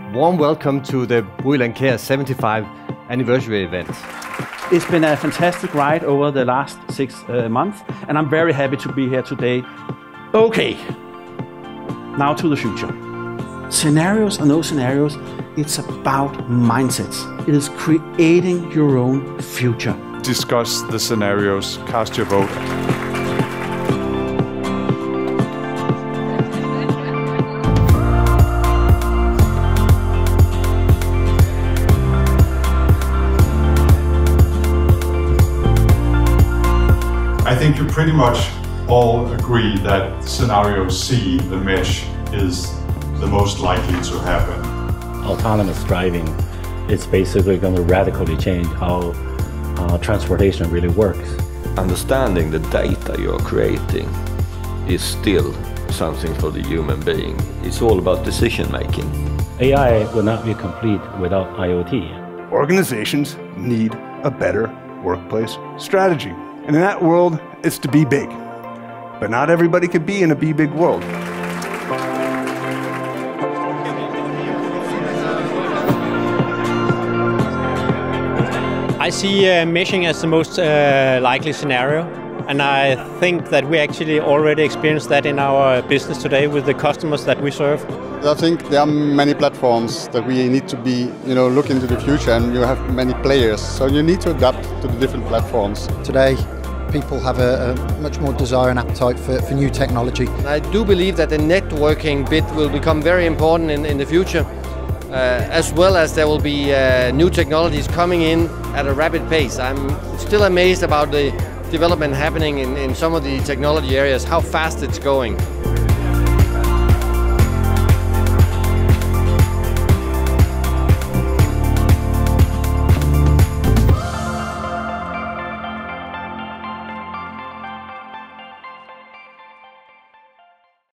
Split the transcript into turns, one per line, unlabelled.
warm welcome to the Brüel Kjær 75 anniversary event.
It's been a fantastic ride over the last 6 months, and I'm very happy to be here today. Okay, now to the future. Scenarios or no scenarios, it's about mindsets. It is creating your own future.
Discuss the scenarios, cast your vote.
I think you pretty much all agree that scenario C, the mesh, is the most likely to happen.
Autonomous driving is basically going to radically change how transportation really works.
Understanding the data you're creating is still something for the human being. It's all about decision making.
AI will not be complete without IoT.
Organizations need a better workplace strategy. And in that world, it's to be big. But not everybody could be in a be big world.
I see meshing as the most likely scenario, and I think that we actually already experienced that in our business today with the customers that we serve.
I think there are many platforms that we need to be, look into the future, and you have many players, so you need to adapt to the different platforms.
Today, people have a much more desire and appetite for new technology.
I do believe that the networking bit will become very important in the future, as well as there will be new technologies coming in at a rapid pace. I'm still amazed about the development happening in some of the technology areas, how fast it's going.